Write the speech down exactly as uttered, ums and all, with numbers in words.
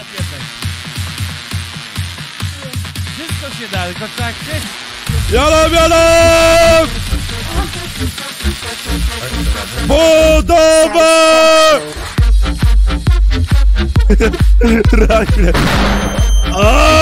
Jednak. Wszystko się da, tylko trzeba chcieć. Jalam, jalam! Budowa! Ragle.